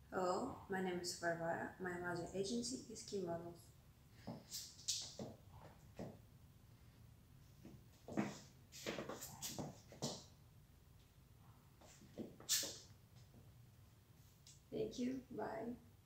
Hello, my name is Varvara. My modeling agency is Key Models. Thank you. Bye.